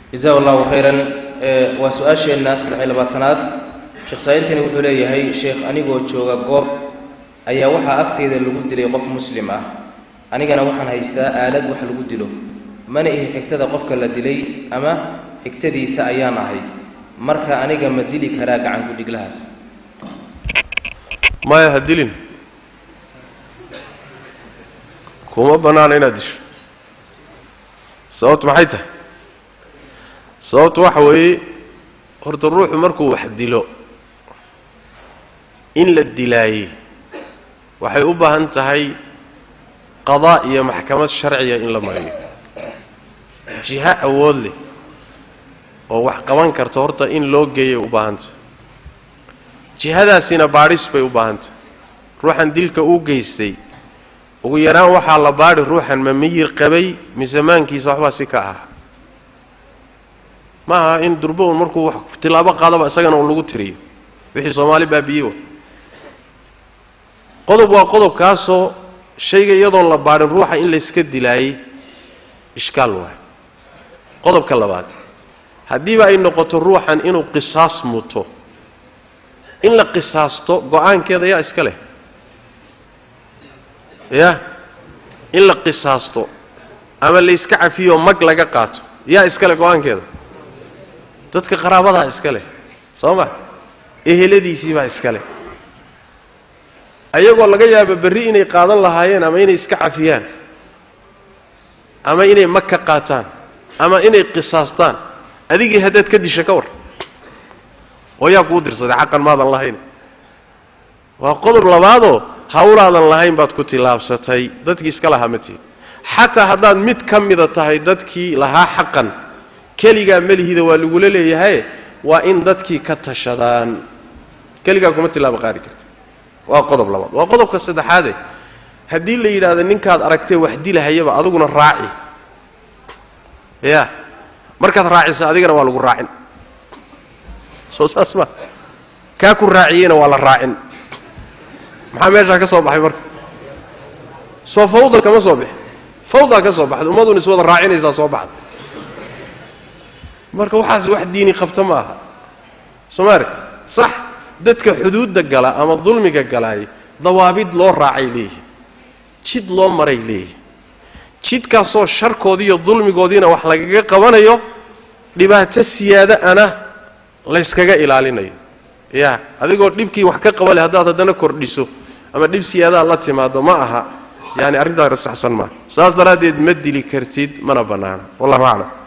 جزاه الله خيرا. وسؤال الناس لحيل بطنات شيخ سائلتني وحول هي شيخ أنيقو جوجا قوب أي وحى أكتيد اللي قد لي قف مسلمة أنيقنا وحى هيستا آلات وحى اللي قد له من إيه اكتدى قفك اللي لي أما اكتدي سأيانا هي مركا أنيقا مدلي كراك عن كل جلهاز ما يهدلين كوما بنانا ينادش صوت محيته صوت وحوي هرت الروح مركو وحديلو إن للدلاي وحي أبها انتهي قضائية محكمة الشرعية إن لمرية جهة أولي ووحقوان كرتورتا إن لوجي أبها انت جهة دا سينا باريس بي أبها انت روحا ديلك أوجيستي ويران وحا لباري روحا ممير قبي من زمان كي صاحبها سكاها ما إن دربو مركو تلابا قادبا سجنا ولغو تريو وحي صومالي بابيو قضب وقضب كاسو شيء يضل لبارن روحا إن لسكد دلاي إشكال واحد قضب كاللباد هديبا إن نقطة روحا إنو قصاص موتو إن لقصاصتو قوان كذا يا إسكاله يا إن لقصاصتو أما اللي إسكع فيه مقلقا قاتو يا إسكاله قوان كذا dadka qaraabada iska leh Soomaa eheladiisi baa iska leh ayagoo laga yaabo bari inay qaadan lahaayeen ama inay iska cafiyaan ama inay makka qaataan ama inay qisaastaan adigii hadad ka disha ka war oo yaa ku dirsaday xaqan maadan lahayn waa qodob labaado hawlaadan lahayn baad ku tilaabsatay dadkii iska lahaamatii xataa hadaad mid kamida tahay dadkii lahaa xaqan keliga malihida waa lagu leeyahay waa in dadkii ka tashadaan keliga kuma tilaab qaadi karta waa qodob labaad waa qodobka saddexaad hadii la yiraahdo ninkaad aragtay wax dilahayaba adiguna raaci ya markaad raacisa adigana waa lagu raacin soo saasma ka ku raaciyena waa la raacin maxaa meesha ka soo baxay marka soo fawda kama soo bixi fawda ka soo baxdo umaduna is wada raacinaysa soo baxdo marka waxaas wax diini qabta ma aha Soomaali sax dadka xuduudda gala ama dulmiga galay dawaabid loo raacay leeyahay jid loo maray leeyahay jidkaas oo sharkoodii iyo dulmigoodiina wax lagaga qabanayo dhibaato siyaada ana la iskaga ilaalinayo ya adigoo dhibkii wax ka qabale hadaad hadana kordhiso ama dhib siyaada la timaado ma aha yani arrinta saxsan ma saas daraadeed ma dili kartid mana banaana wallahi a'lam